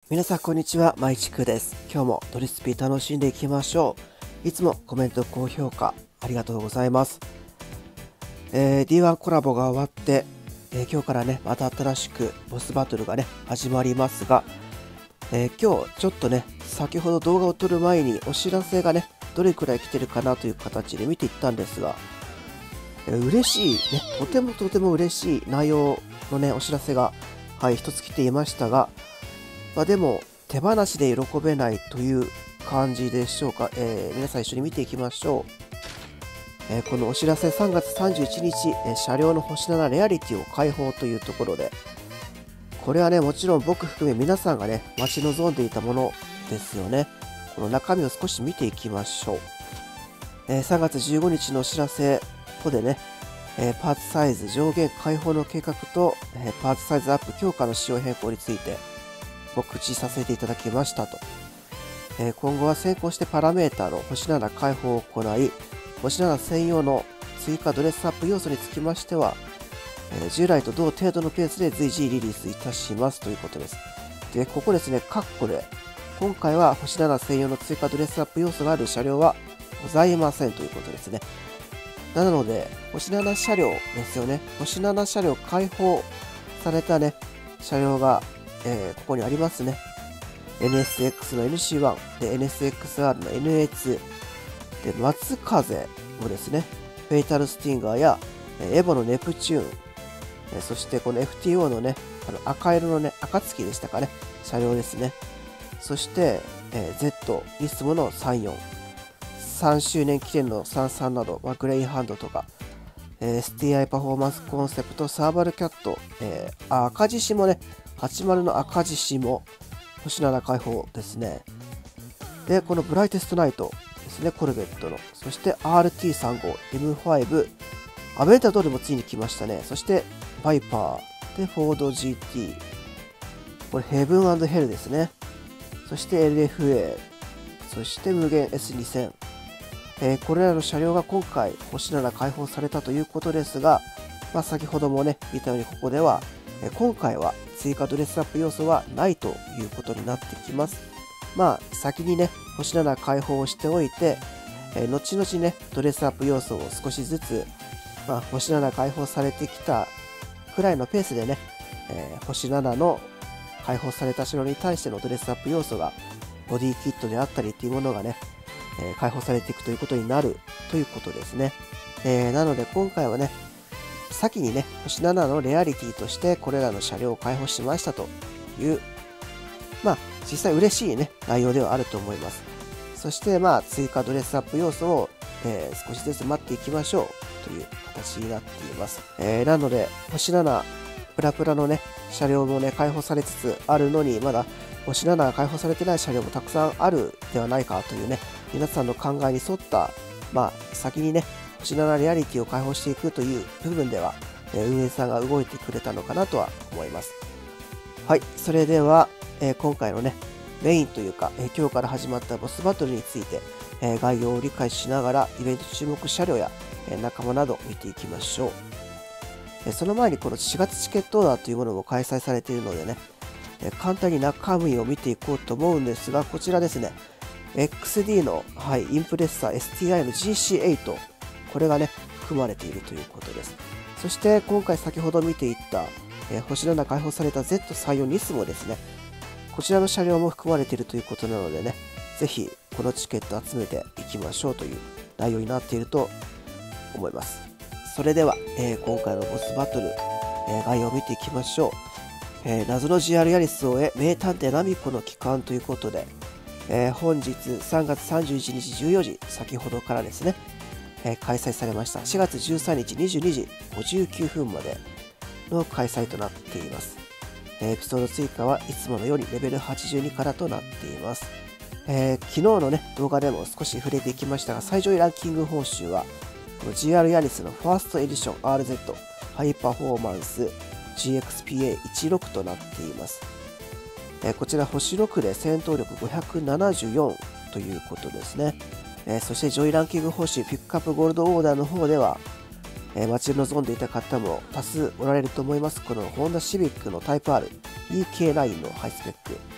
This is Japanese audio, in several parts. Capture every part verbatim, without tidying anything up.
皆さんこんにちは、まいちくです。今日もドリスピ楽しんでいきましょう。いつもコメント、高評価ありがとうございます。えー、ディーワン コラボが終わって、えー、今日からねまた新しくボスバトルがね始まりますが、えー、今日ちょっとね先ほど動画を撮る前にお知らせがねどれくらい来てるかなという形で見ていったんですが、えー、嬉しいね、とてもとても嬉しい内容のねお知らせがはい一つ来ていましたが、まあ、でも手放しで喜べないという感じでしょうか。えー、皆さん一緒に見ていきましょう。えー、このお知らせさんがつさんじゅういちにち、えー、車両の星ななレアリティを開放というところで、これはねもちろん僕含め皆さんがね待ち望んでいたものですよね。この中身を少し見ていきましょう。えー、さんがつじゅうごにちのお知らせ、ここでね、えー、パーツサイズ上限開放の計画と、えー、パーツサイズアップ強化の仕様変更について告知させていただきましたと。えー、今後は先行してパラメータの星なな開放を行い、星なな専用の追加ドレスアップ要素につきましては、えー、従来と同程度のペースで随時リリースいたしますということです。で、ここですね、カッコで、今回は星なな専用の追加ドレスアップ要素がある車両はございませんということですね。なので、星なな車両ですよね。星なな車両開放されたね、車両がえー、ここにありますね。エヌエスエックス の エヌシーワン で エヌエスエックスアール の エヌエーツー で松風もですね、フェイタルスティンガーやエボのネプチューン、えそしてこの エフティーオー のね、あの赤色のね、暁でしたかね、車両ですね。そして、えー、Z、ニスモのさんじゅうよん、さんしゅうねん記念のさんじゅうさんなど、まあ、グレイハンドとか、えー、エスティーアイ パフォーマンスコンセプト、サーバルキャット、えー、あ赤獅子もね、はちじゅうの赤獅子も星なな開放ですね。で、このブライテストナイトですね、コルベットの。そして アールティーさんじゅうご、エムファイブ、アベンタドルもついに来ましたね。そしてバイパー、で、フォード ジーティー、これヘブン&ヘルですね。そして エルエフエー、そして無限 エスにせん。えー、これらの車両が今回星なな開放されたということですが、まあ、先ほどもね、見たようにここでは、えー、今回は追加ドレスアップ要素はないということになってきます。まあ先にね星なな開放をしておいて、えー、後々ねドレスアップ要素を少しずつ、まあ、星なな開放されてきたくらいのペースでね、えー、星ななの開放された城に対してのドレスアップ要素がボディキットであったりっていうものがね、えー、開放されていくということになるということですね。えー、なので今回はね先にね、星ななのレアリティとしてこれらの車両を開放しましたという、まあ実際嬉しいね、内容ではあると思います。そしてまあ追加ドレスアップ要素を、えー、少しずつ待っていきましょうという形になっています。えー、なので、星なな、プラプラのね、車両もね、開放されつつあるのに、まだ星ななが開放されてない車両もたくさんあるではないかというね、皆さんの考えに沿った、まあ先にね、星ななレアリティを開放していくという部分では、えー、運営さんが動いてくれたのかなとは思います。はい、それでは、えー、今回のね、メインというか、えー、今日から始まったボスバトルについて、えー、概要を理解しながら、イベント注目車両や、えー、仲間など見ていきましょう。えー、その前にこのしがつチケットオーダーというものも開催されているのでね、えー、簡単に中身を見ていこうと思うんですが、こちらですね、エックスディー の、はい、インプレッサー エスティーアイ の ジーシーエイト、これがね、含まれているということです。そして今回先ほど見ていった、えー、星なな開放された ゼットさんじゅうよん ニスモですね。こちらの車両も含まれているということなのでね、ぜひこのチケット集めていきましょうという内容になっていると思います。それでは、えー、今回のボスバトル、えー、概要を見ていきましょう。えー、謎の ジーアール ヤリスを終え、名探偵ナミコの帰還ということで、えー、本日さんがつさんじゅういちにちじゅうよじ、先ほどからですね、えー、開催されました。しがつじゅうさんにちにじゅうにじごじゅうきゅうふんまでの開催となっています。エピソード追加はいつものようにレベルはちじゅうにからとなっています。えー、昨日のね、動画でも少し触れていきましたが、最上位ランキング報酬は、この ジーアール ヤリスのファーストエディション アールゼット ハイパフォーマンス ジーエックスピーエーじゅうろく となっています。えー、こちら星ろくで戦闘力ごひゃくななじゅうよんということですね。えー、そして上位ランキング報酬ピックアップゴールドオーダーの方では、えー、待ち望んでいた方も多数おられると思います。このホンダシビックのタイプ アール、イーケーナイン のハイスペック、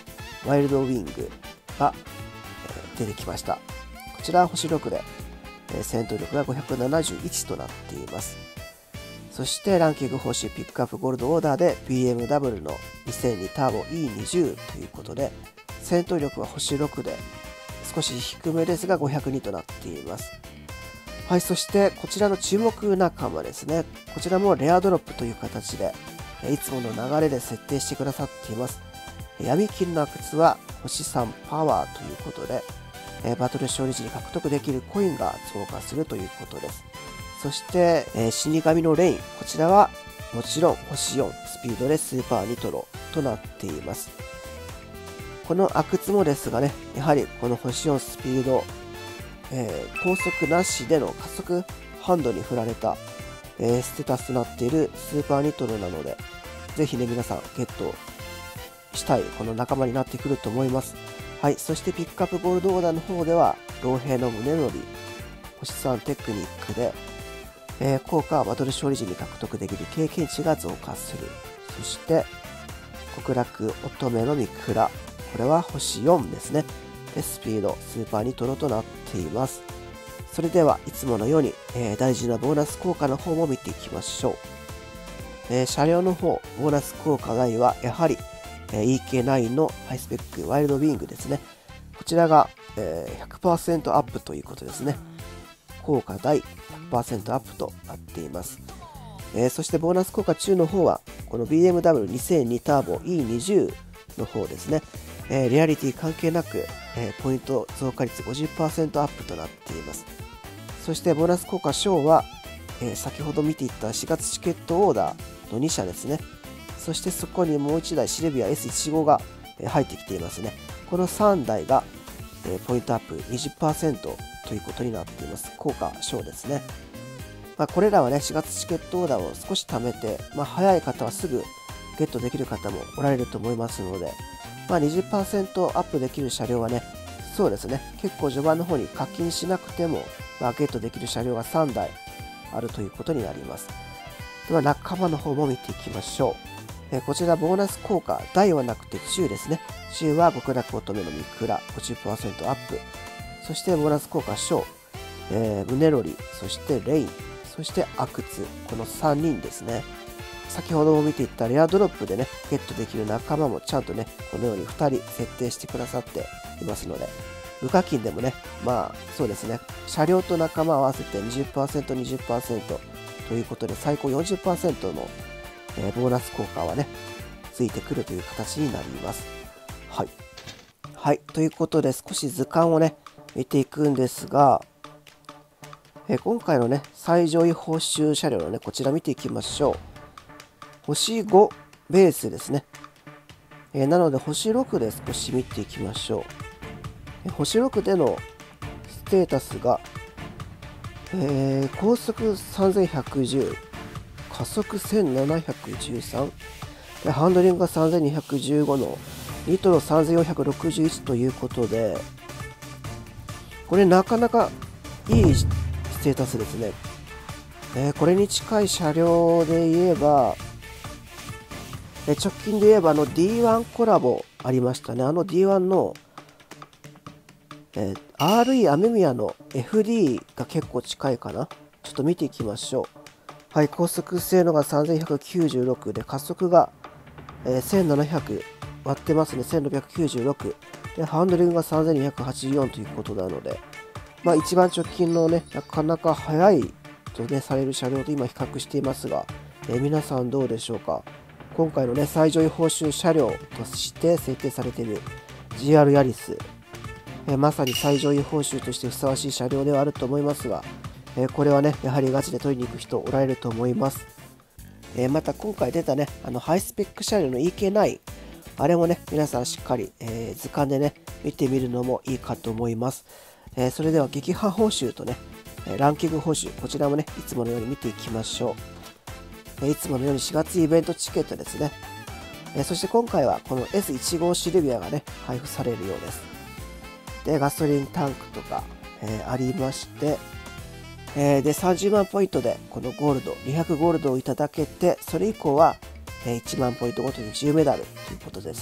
ワイルドウィングが出てきました。こちらは星ろくで戦闘力がごひゃくななじゅういちとなっています。そしてランキング報酬ピックアップゴールドオーダーで ビーエムダブリュー のにせんにターボ イーにじゅう ということで、戦闘力は星ろくで少し低めですがごひゃくにとなっています。はい、そしてこちらの注目仲間ですね。こちらもレアドロップという形でいつもの流れで設定してくださっています。闇金の阿久津は星さんパワーということで、バトル勝利時に獲得できるコインが増加するということです。そして、えー、死神のレイン、こちらはもちろん星よん、スピードでスーパーニトロとなっています。この阿久津もですがね、やはりこの星よんスピード、えー、高速なしでの加速ハンドに振られた、えー、ステータスとなっているスーパーニトロなので、ぜひね、皆さんゲットしたいこの仲間になってくると思います。はい、そしてピックアップゴールドオーダーの方では、老兵の胸乗り、星さんテクニックで、えー、効果はバトル勝利時に獲得できる経験値が増加する。そして極楽乙女の三倉、これは星よんですね。でスピードスーパーニトロとなっています。それではいつものように、えー、大事なボーナス効果の方も見ていきましょう。えー、車両の方ボーナス効果外はやはり、えー、イーケーナイン のハイスペックワイルドウィングですね。こちらが、えー、ひゃくパーセント アップということですね。効果大 ひゃくパーセント アップとなっています。えー、そしてボーナス効果中の方はこの ビーエムダブリューにせんに ターボ イーにじゅう の方ですね。えー、リアリティ関係なく、えー、ポイント増加率 ごじゅっパーセント アップとなっています。そしてボーナス効果小は、えー、先ほど見ていったしがつチケットオーダーのに社ですね。そしてそこにもういちだいシルビア エスじゅうご が、えー、入ってきていますね。このさんだいが、えー、ポイントアップ にじゅっパーセントということになっています。効果小ですね。まあ、これらはね、しがつチケットオーダーを少し貯めて、まあ、早い方はすぐゲットできる方もおられると思いますので、まあ、にじゅっパーセント アップできる車両はね、そうですね、結構序盤の方に課金しなくても、まあ、ゲットできる車両がさんだいあるということになります。では仲間の方も見ていきましょう。えー、こちらボーナス効果、大はなくて中ですね。中は極楽乙女の三倉 ごじゅっパーセント アップ。そしてボーナス効果小、えー、胸ロリ、そしてレイン、そして阿久津、このさんにんですね。先ほども見ていったレアドロップでね、ゲットできる仲間もちゃんとね、このようにふたり設定してくださっていますので、無課金でもね、まあそうですね、車両と仲間合わせて にじゅっパーセント、にじゅっパーセント ということで、最高 よんじゅっパーセント の、えー、ボーナス効果はね、ついてくるという形になります。はい。はい、ということで少し図鑑をね、見ていくんですが、え今回のね、最上位報酬車両のね、こちら見ていきましょう。星ごベースですね。えなので、星ろくで少し見ていきましょう。え星ろくでのステータスが、えー、高速さんぜんひゃくじゅう、加速せんななひゃくじゅうさん、でハンドリングがさんぜんにひゃくじゅうごのニトロさんぜんよんひゃくろくじゅういちということで、これなかなかいいステータスですね。えー、これに近い車両で言えば、えー、直近で言えばあの ディーワン コラボありましたね。あの ディーワン の、えー、アールイー アメミヤの エフディー が結構近いかな。ちょっと見ていきましょう。はい、高速性能がさんぜんひゃくきゅうじゅうろくで、加速が、えー、せんななひゃく割ってますね。せんろっぴゃくきゅうじゅうろくで、ハンドリングがさんぜんにひゃくはちじゅうよんということなので、まあ一番直近のね、なかなか速いとね、される車両と今比較していますが、えー、皆さんどうでしょうか。今回のね、最上位報酬車両として設定されている ジーアール ヤリス、えー、まさに最上位報酬としてふさわしい車両ではあると思いますが、えー、これはね、やはりガチで取りに行く人おられると思います。えー、また今回出たね、あのハイスペック車両の イーケーナイン、あれもね、皆さんしっかり、えー、図鑑でね、見てみるのもいいかと思います。えー、それでは撃破報酬とね、ランキング報酬、こちらもね、いつものように見ていきましょう。えー、いつものようにしがつイベントチケットですね。えー、そして今回はこの エスいちご シルビアがね、配布されるようです。で、ガソリンタンクとか、えー、ありまして、えー、で、さんじゅうまんポイントでこのゴールド、にひゃくゴールドをいただけて、それ以降は、えー、いちまんポイントごとにじゅうメダルということですね。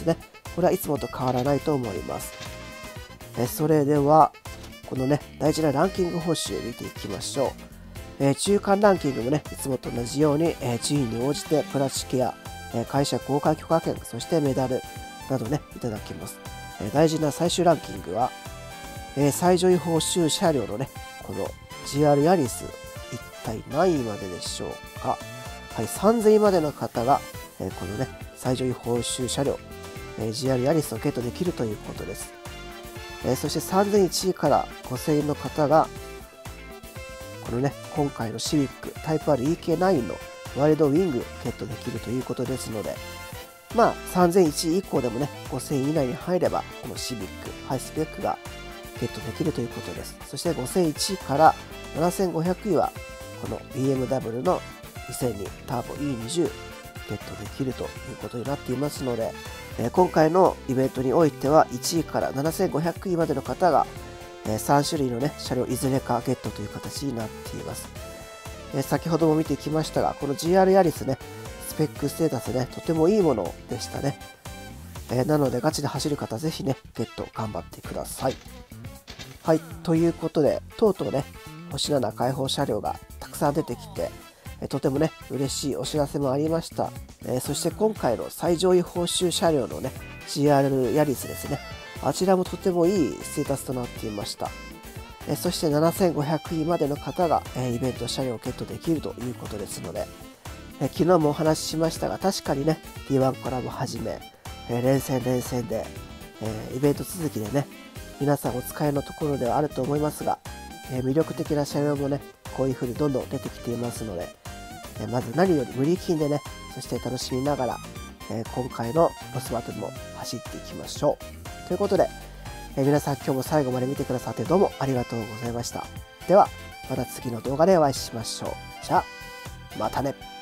これはいつもと変わらないと思います。えそれではこのね大事なランキング報酬を見ていきましょう。え中間ランキングもねいつもと同じように、え順位に応じてプラチケや、え会社公開許可券、そしてメダルなどねいただきます。え大事な最終ランキングは、え最上位報酬車両のねこの ジーアール ヤリス、一体何位まででしょうか。はい、さんぜんいまでの方が、えー、このね最上位報酬車両、えー、ジーアール ヤリスをゲットできるということです。えー、そしてさんぜんいちいからごせんえんの方がこのね今回のシビックタイプ アールイーケーナイン のワイルドウィングゲットできるということですので、まあさんぜんいちい以降でもねごせんえん以内に入ればこのシビックハイスペックがゲットできるということです。そしてごせんいちいからななせんごひゃくいはこの ビーエムダブリュー のにせんにターボ イーにじゅう ゲットできるということになっていますので、えー、今回のイベントにおいてはいちいからななせんごひゃくいまでの方が、えー、さんしゅるいのね車両いずれかゲットという形になっています。えー、先ほども見てきましたがこの ジーアール ヤリスねスペックステータスねとてもいいものでしたね。えー、なのでガチで走る方ぜひねゲット頑張ってください。はい、ということでとうとうね星なな開放車両がたくさん出てきて、えとてもね嬉しいお知らせもありました。えー、そして今回の最上位報酬車両のね ジーアール ヤリスですね、あちらもとてもいいステータスとなっていました。えー、そしてななせんごひゃくいまでの方が、えー、イベント車両をゲットできるということですので、えー、昨日もお話ししましたが確かにね ディーワン コラボはじめ、えー、連戦連戦で、えー、イベント続きでね皆さんお使いのところではあると思いますが、えー、魅力的な車両もねこういう風にどんどん出てきていますので、えー、まず何より無理金でねそして楽しみながら、えー、今回のロスバトルも走っていきましょうということで、えー、皆さん今日も最後まで見てくださってどうもありがとうございました。ではまた次の動画でお会いしましょう。じゃあまたね。